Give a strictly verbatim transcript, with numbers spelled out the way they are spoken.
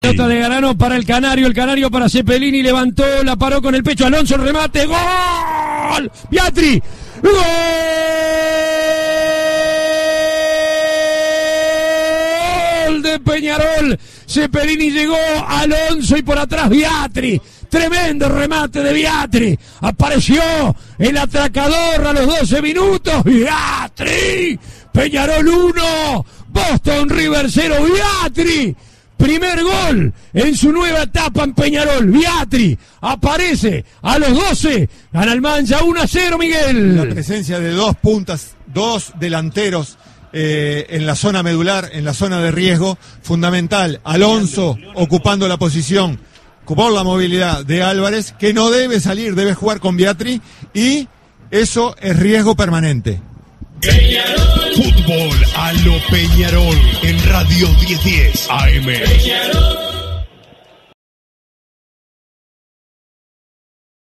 Pelota de Garano para el Canario, el Canario para Cepelini, levantó, la paró con el pecho, Alonso, el remate, ¡gol! Viatri, ¡gol de Peñarol! Cepelini llegó, Alonso y por atrás Viatri. Tremendo remate de Viatri. Apareció el atracador a los doce minutos. Viatri. Peñarol uno. Boston River cero. Viatri. Primer gol en su nueva etapa en Peñarol. Viatri aparece a los doce. Gana el Mancha uno a cero, Miguel. La presencia de dos puntas, dos delanteros eh, en la zona medular, en la zona de riesgo, fundamental. Alonso ocupando la posición por la movilidad de Álvarez, que no debe salir, debe jugar con Viatri, y eso es riesgo permanente. Peñarol. Fútbol a lo Peñarol en Radio diez diez A M. Peñarol.